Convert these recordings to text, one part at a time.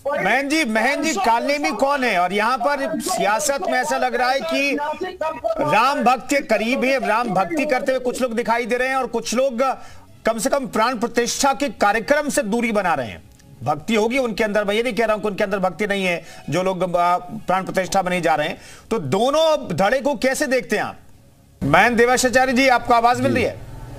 महन जी कालनेमी कौन है? और यहाँ पर सियासत में ऐसा लग रहा है कि राम भक्त के करीब है, राम भक्ति करते हुए कुछ लोग दिखाई दे रहे हैं और कुछ लोग कम से कम प्राण प्रतिष्ठा के कार्यक्रम से दूरी बना रहे हैं। भक्ति होगी उनके अंदर, मैं ये नहीं कह रहा हूं कि उनके अंदर भक्ति नहीं है जो लोग प्राण प्रतिष्ठा बने जा रहे हैं। तो दोनों धड़े को कैसे देखते हैं आप? महन देवाचार्य जी, आपको आवाज मिल रही है?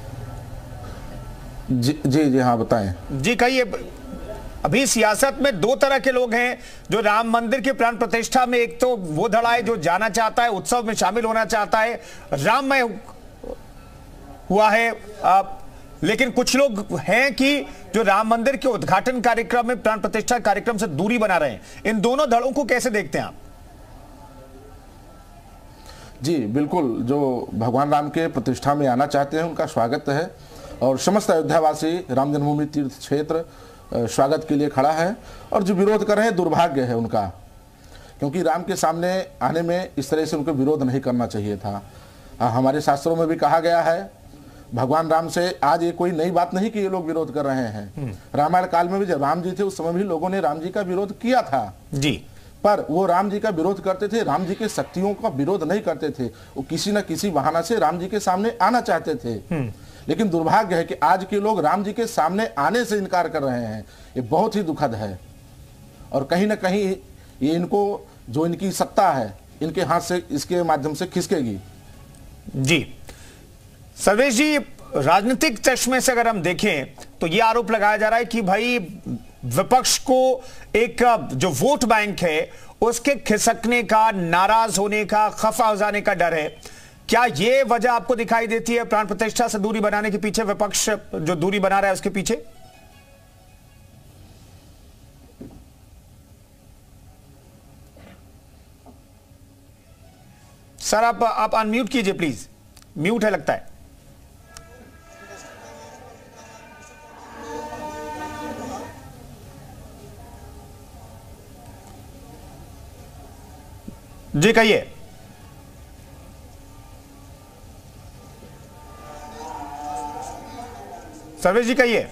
जी हाँ, बताएं जी, कहिए। अभी सियासत में दो तरह के लोग हैं जो राम मंदिर की प्राण प्रतिष्ठा में, एक तो वो धड़ा है जो जाना चाहता है, उत्सव में शामिल होना चाहता है, राममय हुआ है, लेकिन कुछ लोग हैं कि जो राम मंदिर के उद्घाटन कार्यक्रम में प्राण प्रतिष्ठा कार्यक्रम से दूरी बना रहे हैं। इन दोनों धड़ों को कैसे देखते हैं आप? जी बिल्कुल, जो भगवान राम के प्रतिष्ठा में आना चाहते हैं उनका स्वागत है और समस्त अयोध्यावासी राम जन्मभूमि तीर्थ क्षेत्र स्वागत के लिए खड़ा है। और जो विरोध कर रहे हैं दुर्भाग्य है उनका, क्योंकि राम के सामने आने में इस तरह से उनको विरोध नहीं करना चाहिए था। हमारे शास्त्रों में भी कहा गया है, भगवान राम से आज ये कोई नई बात नहीं कि ये लोग विरोध कर रहे हैं। रामायण काल में भी जब राम जी थे उस समय भी लोगों ने राम जी का विरोध किया था जी, पर वो राम जी का विरोध करते थे, राम जी के शक्तियों का विरोध नहीं करते थे। वो किसी न किसी बहाना से राम जी के सामने आना चाहते थे। लेकिन दुर्भाग्य है कि आज के लोग राम जी के सामने आने से इनकार कर रहे हैं। ये बहुत ही दुखद है और कहीं ना कहीं ये इनको जो इनकी सत्ता है इनके हाथ से इसके माध्यम से खिसकेगी। जी सर्वेश जी, राजनीतिक चश्मे से अगर हम देखें तो ये आरोप लगाया जा रहा है कि भाई विपक्ष को एक जो वोट बैंक है उसके खिसकने का, नाराज होने का, खफा हो जाने का डर है। क्या ये वजह आपको दिखाई देती है प्राण प्रतिष्ठा से दूरी बनाने के पीछे, विपक्ष जो दूरी बना रहा है उसके पीछे? सर आप अनम्यूट कीजिए प्लीज, म्यूट है लगता है। जी कहिए। सर्वेश जी कहिए,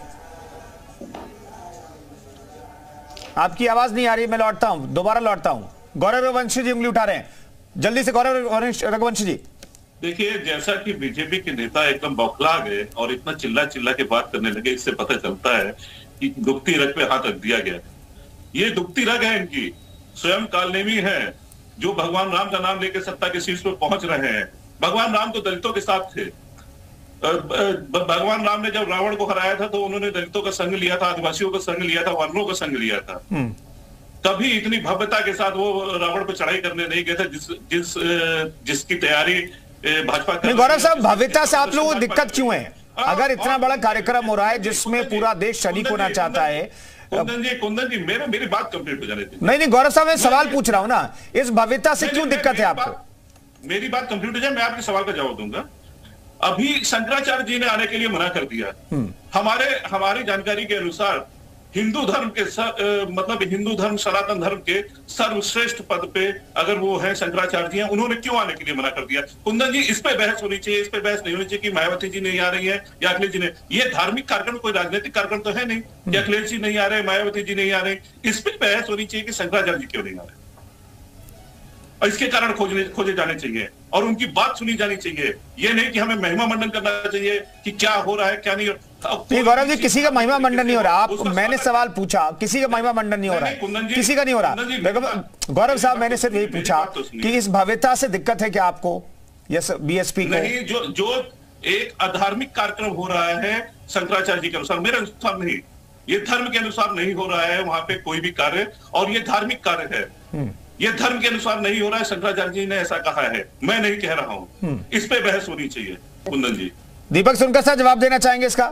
आपकी आवाज नहीं आ रही, मैं लौटता हूं, दोबारा लौटता हूं। गौरव रघुवंशी जी उंगली उठा रहे हैं, जल्दी से गौरव रघुवंशी जी। देखिए, जैसा कि बीजेपी के नेता एकदम बौखला गए और इतना चिल्ला चिल्ला के बात करने लगे, इससे पता चलता है कि दुखती रग पे हाथ रख दिया गया। ये दुखती रग है इनकी, स्वयं कालनेमी है जो भगवान राम का नाम लेकर सत्ता के शीर्ष पर पहुंच रहे हैं। भगवान राम तो दलितों के साथ थे। भगवान राम ने जब रावण को हराया था तो उन्होंने दलितों का संग लिया था, आदिवासियों का संग लिया था, वर्णों का संग लिया था। कभी इतनी भव्यता के साथ वो रावण पर चढ़ाई करने नहीं गए थे जिसकी तैयारी भाजपा कर। गौरव साहब, भव्यता से आप लोगों को दिक्कत क्यों है? अगर इतना बड़ा कार्यक्रम हो रहा है जिसमें पूरा देश शरीक होना चाहता है। कुंदन जी मेरी बात कंप्लीट हो जाने दीजिए। नहीं गौरव साहब, मैं सवाल पूछ रहा हूं ना, इस भव्यता से क्यों दिक्कत है आपको? मेरी बात कंप्लीट हो जाए, मैं आपके सवाल का जवाब दूंगा। अभी शंकराचार्य जी ने आने के लिए मना कर दिया। हमारी जानकारी के अनुसार हिंदू धर्म के मतलब हिंदू धर्म, सनातन धर्म के सर्वश्रेष्ठ पद पे अगर वो है शंकराचार्य जी हैं, उन्होंने क्यों आने के लिए मना कर दिया? कुंदन जी, इस पे बहस होनी चाहिए, इस पे बहस नहीं होनी चाहिए कि मायावती जी नहीं आ रही है या अखिलेश जी ने। ये धार्मिक कार्यक्रम, कोई राजनीतिक कार्यक्रम तो है नहीं कि अखिलेश जी नहीं आ रहे, मायावती जी नहीं आ रहे। इस पे बहस होनी चाहिए कि शंकराचार्य जी क्यों नहीं आ रहे और इसके कारण खोजे जाने चाहिए और उनकी बात सुनी जानी चाहिए। ये नहीं कि हमें महिमा मंडन करना चाहिए कि क्या हो रहा है क्या नहीं। गौरव जी, किसी का महिमा मंडन नहीं हो रहा। आप, मैंने सवाल पूछा, किसी का महिमा मंडन नहीं हो रहा है, किसी का नहीं हो रहा। गौरव साहब, मैंने सिर्फ यही पूछा कि इस भव्यता से दिक्कत है क्या आपको? यस, बीएसपी को नहीं, जो एक अधार्मिक कार्यक्रम हो रहा है शंकराचार्य जी के अनुसार, मेरे अनुसार नहीं, ये धर्म के अनुसार नहीं हो रहा है वहां पे कोई भी कार्य, और ये धार्मिक कार्य है। ये धर्म के अनुसार नहीं हो रहा है, शंकराचार्य जी ने ऐसा कहा है, मैं नहीं कह रहा हूं। इस पे बहस होनी चाहिए। कुंदन जी, दीपक सोनकर साहब जवाब देना चाहेंगे इसका?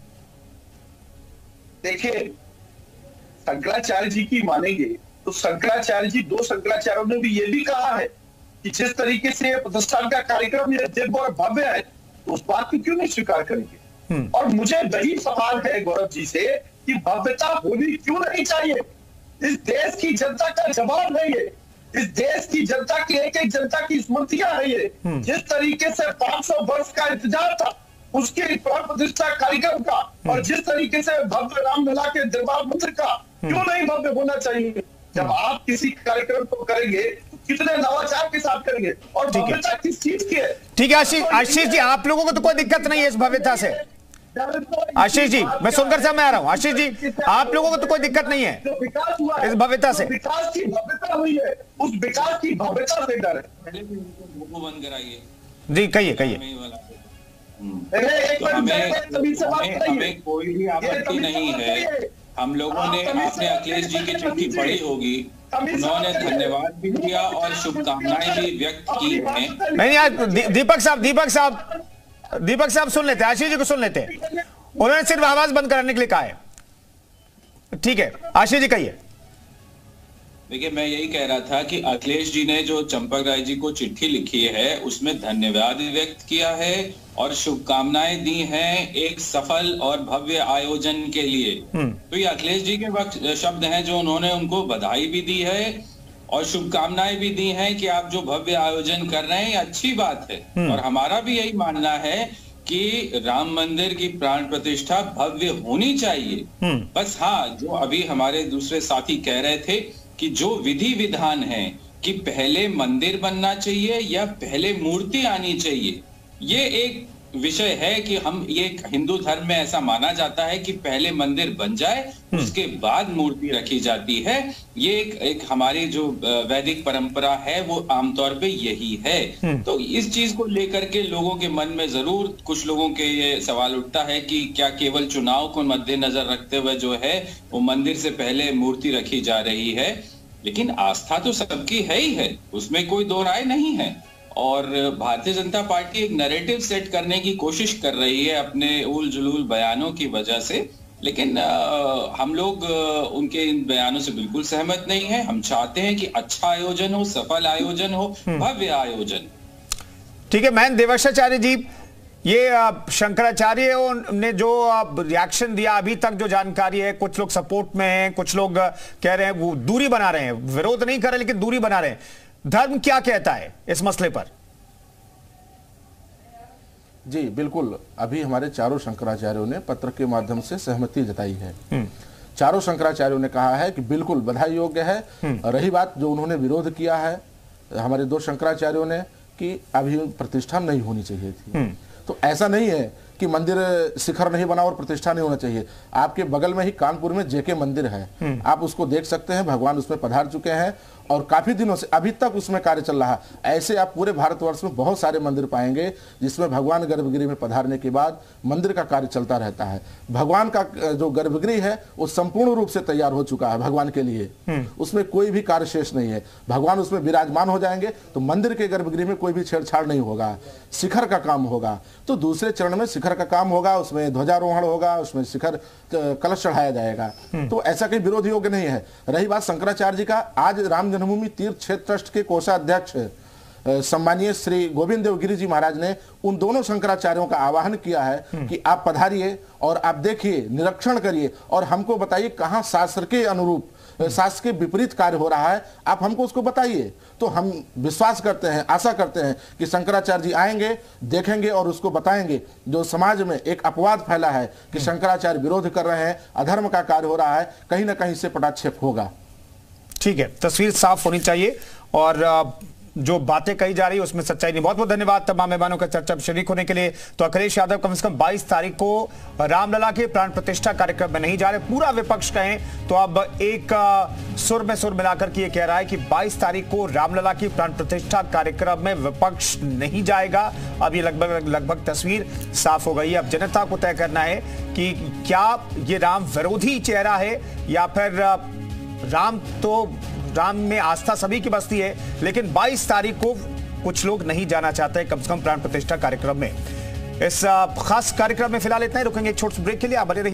देखिए, शंकराचार्य जी की मानेंगे तो शंकराचार्य जी, दो शंकराचार्यों ने भी ये भी कहा है कि जिस तरीके से प्रतिष्ठान का कार्यक्रम ये दिव्य और भव्य है तो उस बात को क्यों नहीं स्वीकार करेंगे। और मुझे वही सवाल है गौरव जी से कि भव्यता होनी क्यों नहीं चाहिए। इस देश की जनता का जवाब है ये, इस देश की जनता की एक एक जनता की स्मृतियां है ये। जिस तरीके से 500 वर्ष का इंतजार था उसके प्राण प्रतिष्ठा कार्यक्रम का, और जिस तरीके से भव्य रामलला के दरबार मंदिर का क्यों नहीं भव्य होना चाहिए? जब आप किसी कार्यक्रम को करेंगे तो कितने नवाचार के साथ करेंगे, और भव्यता किस चीज की है? ठीक है आशीष जी, आप लोगों को तो कोई दिक्कत नहीं है इस भव्यता से। आशीष जी, मैं सुनकर समझ आ रहा हूं। आशीष जी, आप लोगों को तो कोई दिक्कत नहीं है जो विकास हुआ है, इस भव्यता से? विकास की भव्यता हुई है, उस विकास की भव्यता से डर है। बंद कराइए जी, कहिए कहिए। हमें कोई भी आपत्ति नहीं है। हम लोगों ने, आपने अखिलेश जी की चिट्ठी पढ़ी होगी, उन्होंने धन्यवाद भी दिया और शुभकामनाएं भी व्यक्त की हैं। नहीं यार, दीपक साहब सुन लेते हैं, आशीष जी को सुन लेते हैं। उन्होंने सिर्फ आवाज बंद कराने के लिए कहा है। ठीक है, आशीष जी कहिए। देखिए, मैं यही कह रहा था कि अखिलेश जी ने जो चंपक राय जी को चिट्ठी लिखी है उसमें धन्यवाद व्यक्त किया है और शुभकामनाएं दी हैं एक सफल और भव्य आयोजन के लिए। तो ये अखिलेश जी के शब्द हैं जो उन्होंने उनको बधाई भी दी है और शुभकामनाएं भी दी हैं कि आप जो भव्य आयोजन कर रहे हैं ये अच्छी बात है। और हमारा भी यही मानना है कि राम मंदिर की प्राण प्रतिष्ठा भव्य होनी चाहिए। बस हाँ, जो अभी हमारे दूसरे साथी कह रहे थे कि जो विधि विधान है कि पहले मंदिर बनना चाहिए या पहले मूर्ति आनी चाहिए, ये एक विषय है कि हम ये हिंदू धर्म में ऐसा माना जाता है कि पहले मंदिर बन जाए उसके बाद मूर्ति रखी जाती है। ये एक हमारी जो वैदिक परंपरा है वो आमतौर पे यही है। तो इस चीज को लेकर के लोगों के मन में जरूर कुछ लोगों के ये सवाल उठता है कि क्या केवल चुनाव को मद्देनजर रखते हुए जो है वो मंदिर से पहले मूर्ति रखी जा रही है। लेकिन आस्था तो सबकी है ही है, उसमें कोई दो राय नहीं है। और भारतीय जनता पार्टी एक नैरेटिव सेट करने की कोशिश कर रही है अपने उल जुलूल बयानों की वजह से, लेकिन हम लोग उनके इन बयानों से बिल्कुल सहमत नहीं है। हम चाहते हैं कि अच्छा आयोजन हो, सफल आयोजन हो, भव्य आयोजन। ठीक है, मैं देवर्षाचार्य जी, ये शंकराचार्य ने जो रिएक्शन दिया, अभी तक जो जानकारी है, कुछ लोग सपोर्ट में हैं, कुछ लोग कह रहे हैं वो दूरी बना रहे हैं, विरोध नहीं कर रहे लेकिन दूरी बना रहे हैं। धर्म क्या कहता है इस मसले पर? जी बिल्कुल, अभी हमारे चारों शंकराचार्यों ने पत्र के माध्यम से सहमति जताई है। चारों शंकराचार्यों ने कहा है कि बिल्कुल बधाई योग्य है। रही बात जो उन्होंने विरोध किया है हमारे दो शंकराचार्यों ने कि अभी प्रतिष्ठा नहीं होनी चाहिए थी, तो ऐसा नहीं है कि मंदिर शिखर नहीं बना और प्रतिष्ठा नहीं होना चाहिए। आपके बगल में ही कानपुर में जेके मंदिर है, आप उसको देख सकते हैं, भगवान उसमें पधार चुके हैं और काफी दिनों से अभी तक उसमें कार्य चल रहा है। ऐसे आप पूरे भारतवर्ष में बहुत सारे मंदिर पाएंगे जिसमें भगवान गर्भगृह में पधारने के बाद मंदिर का कार्य चलता रहता है। भगवान का जो गर्भगृह है वो संपूर्ण रूप से तैयार हो चुका है भगवान के लिए, उसमें कोई भी कार्य शेष नहीं है। भगवान उसमें विराजमान हो जाएंगे तो मंदिर के गर्भगृह में कोई भी छेड़छाड़ नहीं होगा, शिखर का काम होगा। तो दूसरे चरण में शिखर का काम होगा, उसमें ध्वजारोहण होगा, उसमें शिखर कलश चढ़ाया जाएगा, तो ऐसा कोई विरोध योग्य नहीं है। रही बात शंकराचार्य जी का, आज राम जन्मभूमि तीर्थ क्षेत्र ट्रस्ट के कोषाध्यक्ष सम्मानीय श्री गोविंद देव गिरी जी महाराज ने उन दोनों शंकराचार्यों का आह्वान किया है कि आप पधारिए और आप देखिए, निरीक्षण करिए और हमको बताइए कहां शास्त्र के अनुरूप, शास्त्र के विपरीत कार्य हो रहा है, आप हमको उसको बताइए। तो हम विश्वास करते हैं, आशा करते हैं कि शंकराचार्य जी आएंगे, देखेंगे और उसको बताएंगे। जो समाज में एक अपवाद फैला है कि शंकराचार्य विरोध कर रहे हैं, अधर्म का कार्य हो रहा है, कहीं ना कहीं से पटाक्षेप होगा। ठीक है, तस्वीर साफ होनी चाहिए और जो बातें कही जा रही है उसमें सच्चाई नहीं। बहुत बहुत धन्यवाद तमाम मेहमानों का चर्चा में शरीक होने के लिए। तो अखिलेश यादव कम से कम 22 तारीख को रामलला के प्राण प्रतिष्ठा कार्यक्रम में नहीं जा रहे। पूरा विपक्ष कहें तो अब एक सुर में सुर मिलाकर के ये कह रहा है कि 22 तारीख को रामलला की प्राण प्रतिष्ठा कार्यक्रम में विपक्ष नहीं जाएगा। अब ये लगभग तस्वीर साफ हो गई है। अब जनता को तय करना है कि क्या ये राम विरोधी चेहरा है या फिर राम में आस्था सभी की बसती है, लेकिन 22 तारीख को कुछ लोग नहीं जाना चाहते कम से कम प्राण प्रतिष्ठा कार्यक्रम में। इस खास कार्यक्रम में फिलहाल इतना ही, रुकेंगे एक छोटे ब्रेक के लिए। आप बने रहिए।